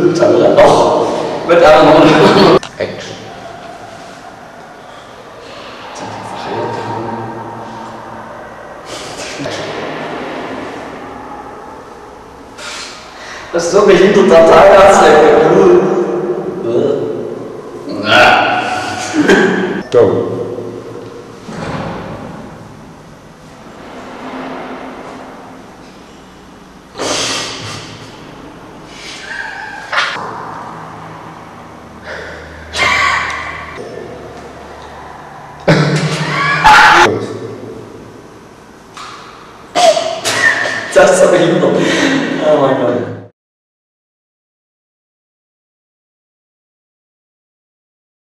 Doch. Wird aber noch. Action. Das ist so behinderter Teilarztlecke. Go. Das ist aber